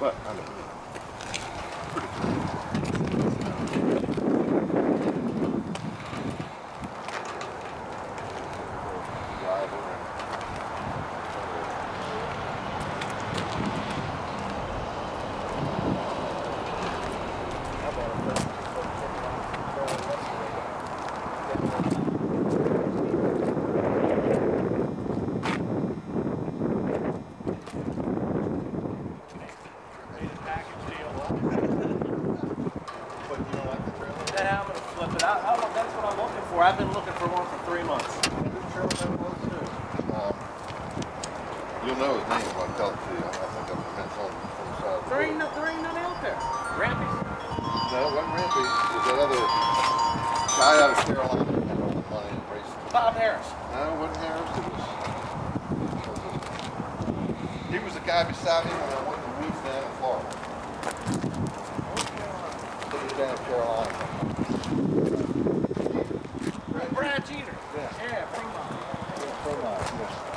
But I mean, pretty cool. I've been looking for one for 3 months. You'll know his name if I tell it to you. I think I'm convinced on the side. There ain't none out there. Rampy? No, it wasn't Rampy. It was that other guy out of Carolina that had all the money and raced. Bob Harris. No, it wasn't Harris. He was the guy beside me when I went to the Woods down in Florida. He was down in Carolina. Brad Jeter. Yeah. Yeah, from Yeah,